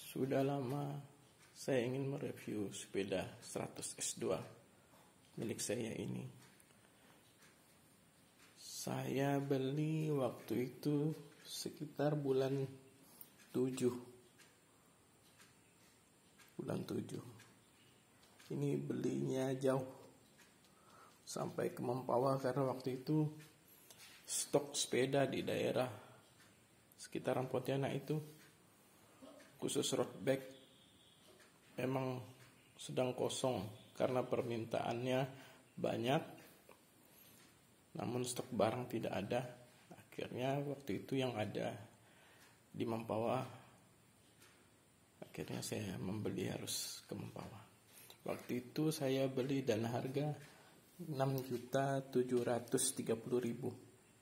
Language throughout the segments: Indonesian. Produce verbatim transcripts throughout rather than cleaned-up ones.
Sudah lama saya ingin mereview sepeda seratus S dua milik saya ini. Saya beli waktu itu sekitar bulan tujuh. Bulan tujuh. Ini belinya jauh. Sampai ke Mempawah karena waktu itu stok sepeda di daerah sekitaran Pontianak itu khusus road bike memang sedang kosong karena permintaannya banyak, namun stok barang tidak ada. Akhirnya waktu itu yang ada di Mempawah, akhirnya saya membeli harus ke Mempawah. Waktu itu saya beli dan harga enam juta tujuh ratus tiga puluh ribu.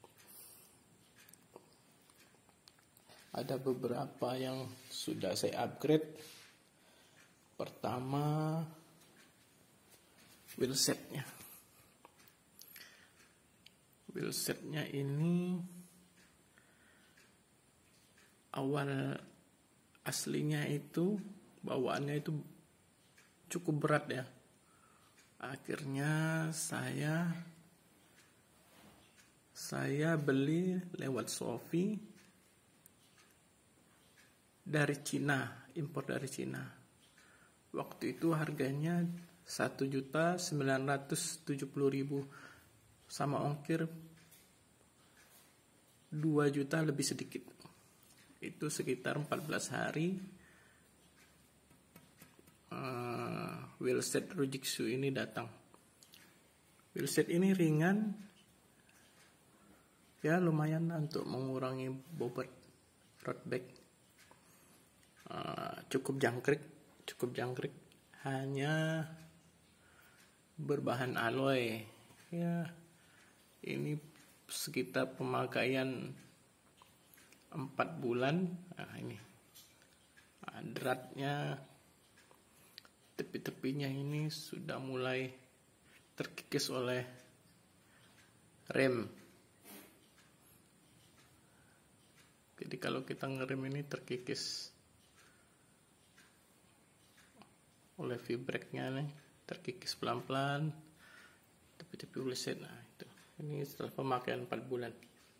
Ada beberapa yang sudah saya upgrade. Pertama, wheelsetnya. Wheelsetnya ini awal aslinya itu bawaannya itu cukup berat ya. Akhirnya saya saya beli lewat Shopee dari Cina, impor dari Cina. Waktu itu harganya satu juta sembilan ratus tujuh puluh ribu sama ongkir dua juta lebih sedikit. Itu sekitar empat belas hari. Uh, wheelset Rujitsu ini datang. Wheelset ini ringan, ya lumayan untuk mengurangi bobot road bike. Uh, cukup jangkrik, cukup jangkrik. Hanya berbahan alloy. Ya, ini sekitar pemakaian empat bulan. Nah ini, nah, dratnya, tepi-tepinya ini sudah mulai terkikis oleh rem. Jadi kalau kita ngerem ini terkikis oleh V-brake-nya nih, terkikis pelan-pelan. Tepi-tepi wheelset, nah itu. Ini setelah pemakaian empat bulan.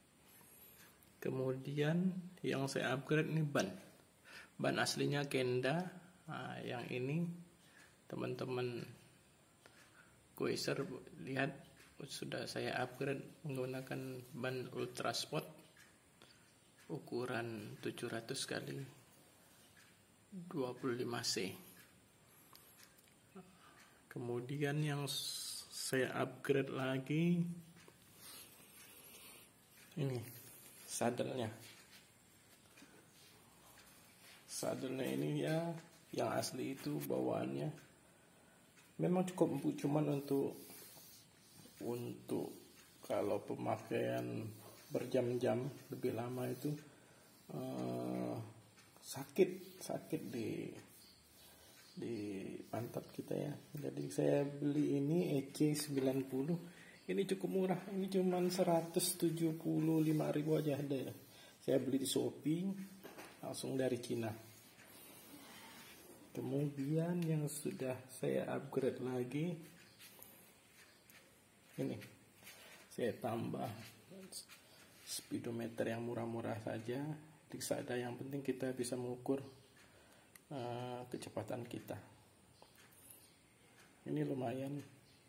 Kemudian yang saya upgrade ini ban. Ban aslinya Kenda. Nah, yang ini teman-teman Quasar lihat sudah saya upgrade menggunakan ban Ultra Sport ukuran tujuh ratus kali dua puluh lima C. Kemudian yang saya upgrade lagi ini sadelnya. Sadelnya ini ya yang asli itu bawaannya memang cukup empuk, cuman untuk untuk kalau pemakaian berjam-jam lebih lama itu uh, sakit sakit di di pantat kita ya. Jadi saya beli ini E C sembilan puluh. Ini cukup murah. Ini cuma seratus tujuh puluh lima ribu aja ada ya. Saya beli di Shopee langsung dari Cina. Kemudian yang sudah saya upgrade lagi ini. Saya tambah speedometer yang murah-murah saja. Tidak ada, yang penting kita bisa mengukur Uh, kecepatan kita. Ini lumayan,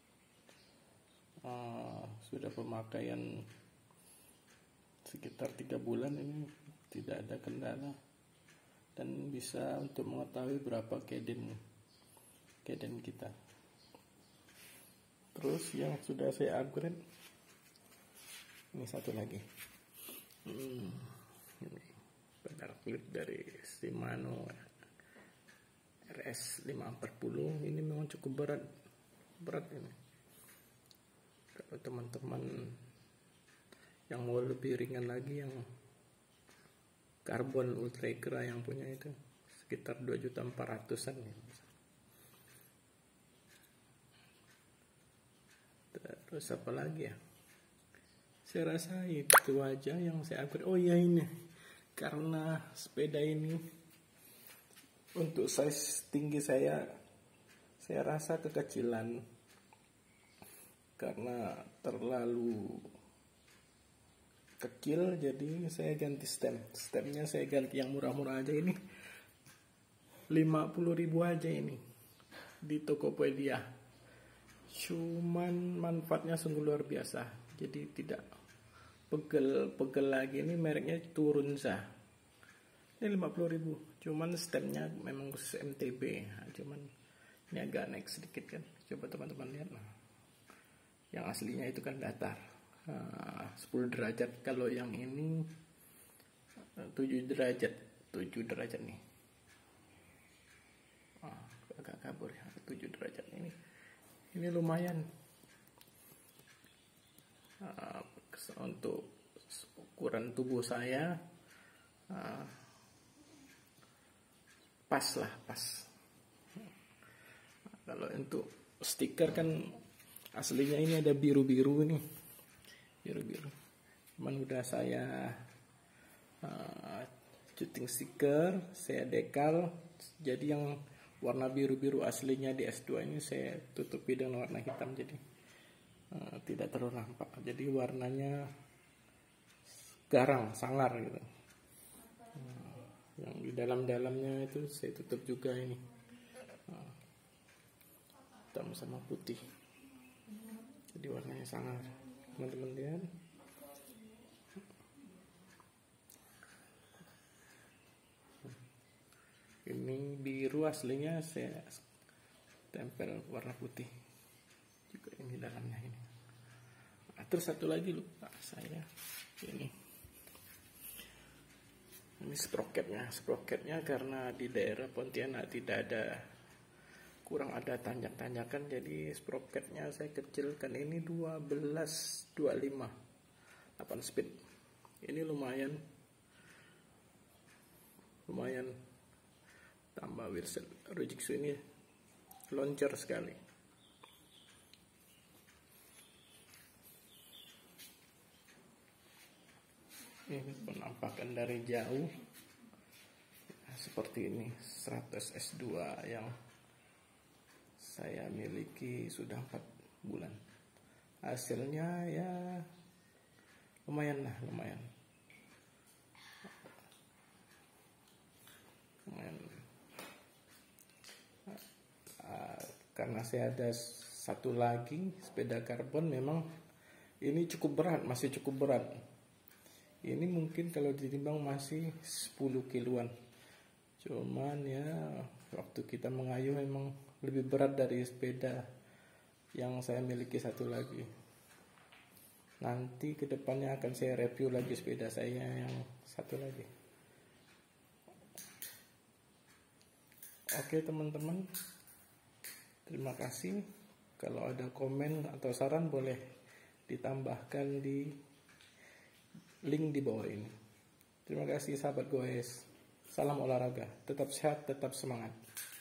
uh, sudah pemakaian sekitar tiga bulan, ini tidak ada kendala dan bisa untuk mengetahui berapa keden keden kita. Terus yang sudah saya upgrade ini satu lagi, hmm, ini pedal klip dari Shimano R S lima empat puluh. Ini memang cukup berat berat ini. Kalau teman-teman yang mau lebih ringan lagi, yang karbon Ultragra yang punya itu sekitar dua juta empat ratusan nih. Terus apa lagi ya? Saya rasa itu aja yang saya upgrade. Oh iya, ini karena sepeda ini Untuk size tinggi saya, saya rasa kekecilan karena terlalu kecil, jadi saya ganti stem. Stemnya saya ganti yang murah-murah aja, ini lima puluh ribu aja ini di Tokopedia. Cuman manfaatnya sungguh luar biasa. Jadi tidak pegel-pegel lagi. Ini mereknya Turunza. Ini lima puluh ribu. Cuman stemnya memang khusus M T B. Nah, cuman ini agak naik sedikit kan. Coba teman-teman lihat. Nah, yang aslinya itu kan datar. Nah, sepuluh derajat. Kalau yang ini tujuh derajat. tujuh derajat nih. Ah, agak kabur ya. tujuh derajat ini. Ini lumayan. Uh, untuk ukuran tubuh saya uh, pas lah, pas. Kalau untuk stiker kan aslinya ini ada biru-biru nih, biru-biru. Cuman udah saya uh, syuting stiker, saya dekal, jadi yang warna biru-biru aslinya di S dua ini saya tutupi dengan warna hitam, jadi uh, tidak terlalu nampak. Jadi warnanya garang, sangar gitu. Uh, yang di dalam-dalamnya itu saya tutup juga ini, uh, hitam sama putih. Jadi warnanya sangar, teman-teman lihat. Ini biru aslinya saya tempel warna putih juga ini dalamnya ini. Nah, terus satu lagi lupa saya ini. Ini sprocketnya, sprocketnya karena di daerah Pontianak tidak ada, kurang ada tanjak-tanjakan, jadi sprocketnya saya kecilkan. Ini dua belas dua puluh lima delapan speed. Ini lumayan, lumayan. Tambah Wilson Rujitsu ini loncer sekali. Ini penampakan dari jauh nah, seperti ini. Stratos S dua yang saya miliki sudah empat bulan. Hasilnya ya lumayan lah, lumayan. Lumayan. Karena saya ada satu lagi sepeda karbon, memang ini cukup berat, masih cukup berat. Ini mungkin kalau ditimbang masih sepuluh kiloan. Cuman ya waktu kita mengayuh memang lebih berat dari sepeda yang saya miliki satu lagi. Nanti kedepannya akan saya review lagi sepeda saya yang satu lagi. Oke teman-teman, terima kasih. Kalau ada komen atau saran boleh ditambahkan di link di bawah ini. Terima kasih sahabat goes. Salam olahraga. Tetap sehat, tetap semangat.